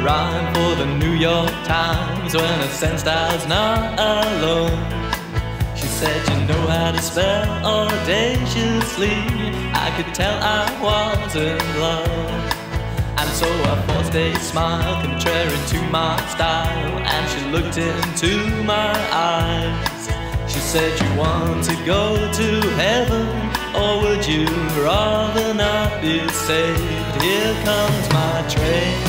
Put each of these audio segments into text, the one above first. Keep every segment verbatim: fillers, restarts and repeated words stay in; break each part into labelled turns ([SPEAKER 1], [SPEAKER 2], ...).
[SPEAKER 1] rhyme for the New York Times when I sensed I was not alone. She said, you know how to spell audaciously. I could tell I was in love. And so I forced a smile contrary to my style, and she looked into my eyes. She said, you want to go to heaven, or would you rather not be saved? Here comes my train.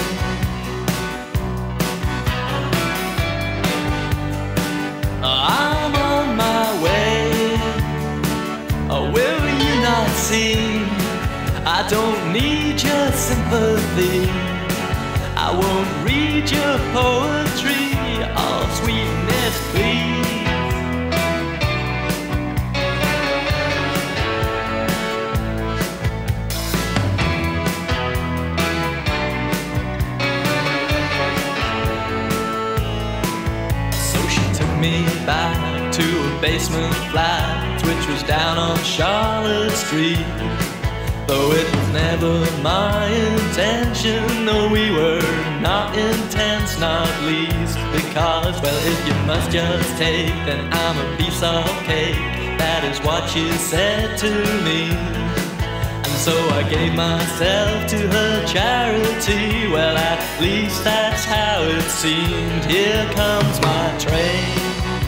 [SPEAKER 1] I'm on my way. Oh, will you not see? I don't need your sympathy. I won't read your poetry. Oh, sweetness, please. Me back to a basement flat which was down on Charlotte Street. Though it was never my intention, no, we were not intense, not least because, well, if you must just take, then I'm a piece of cake. That is what she said to me. And so I gave myself to her charity. Well, at least that's how it seemed. Here comes my train.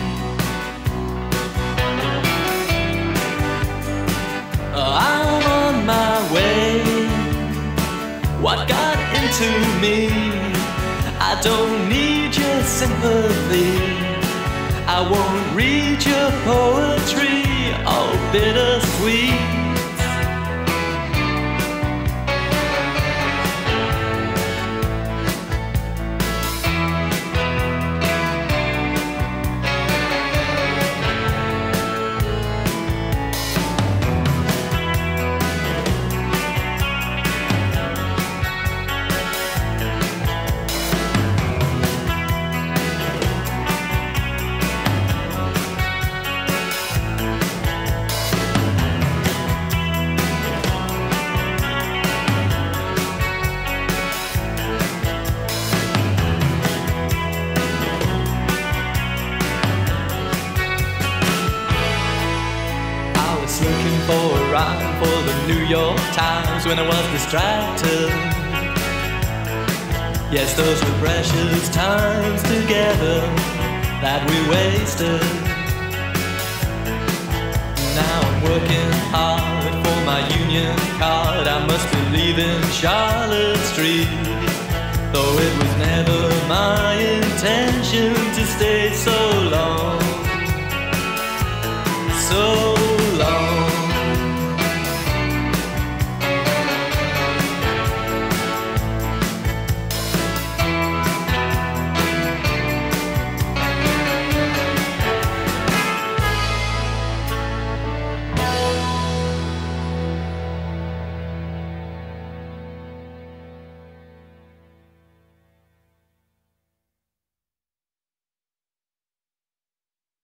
[SPEAKER 1] I'm on my way. What got into me? I don't need your sympathy. I won't read your poetry. Oh, bittersweet. Looking for a rhyme for the New York Times when I was distracted. Yes, those were precious times together that we wasted. Now I'm working hard for my union card. I must be leaving Charlotte Street, though it was never my intention to stay so long. So